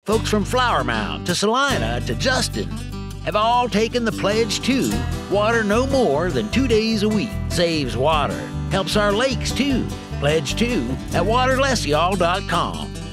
Folks from Flower Mound to Salina to Justin have all taken the pledge to water no more than 2 days a week. Saves water, helps our lakes too. Pledge to at waterletsyall.com.